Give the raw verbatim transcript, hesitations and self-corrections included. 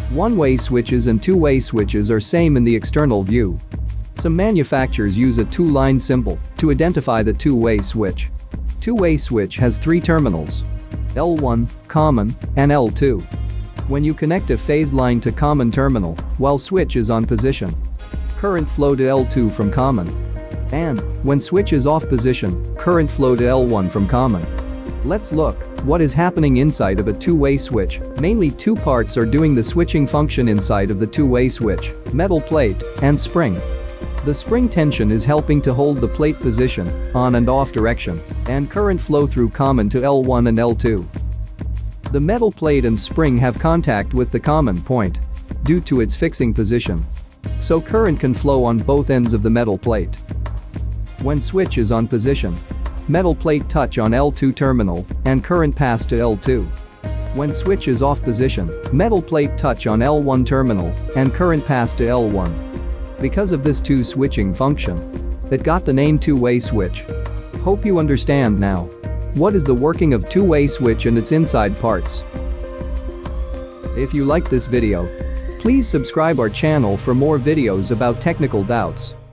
One-way switches and two-way switches are same in the external view. Some manufacturers use a two-line symbol to identify the two-way switch. Two-way switch has three terminals: L one, common, and L two. When you connect a phase line to common terminal while switch is on position, current flow to L two from common. And when switch is off position, current flow to L one from common. Let's look what is happening inside of a two-way switch. Mainly two parts are doing the switching function inside of the two-way switch: metal plate and spring. The spring tension is helping to hold the plate position on and off direction, and current flow through common to L one and L two. The metal plate and spring have contact with the common point due to its fixing position, so current can flow on both ends of the metal plate. When switch is on position, metal plate touch on L two terminal and current pass to L two. When switch is off position, metal plate touch on L one terminal and current pass to L one. Because of this two switching function, that got the name two-way switch. Hope you understand now. What is the working of two-way switch and its inside parts? If you liked this video, please subscribe our channel for more videos about technical doubts.